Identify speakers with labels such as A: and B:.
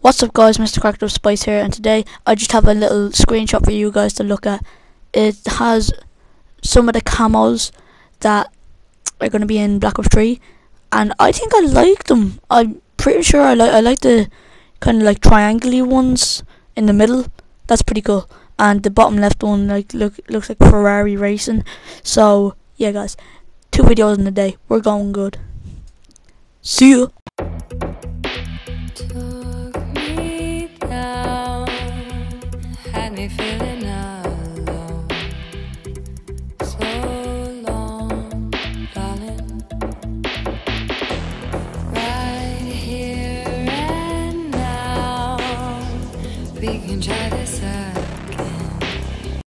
A: What's up guys, Mr. Cracked Up Spice here, and today I just have a little screenshot for you guys to look at. It has some of the camos that are going to be in Black Ops 3, and I think I like them. I'm pretty sure I like the kind of like triangle-y ones in the middle. That's pretty cool. And the bottom left one looks like Ferrari racing. So yeah guys, 2 videos in a day. We're going good. See ya.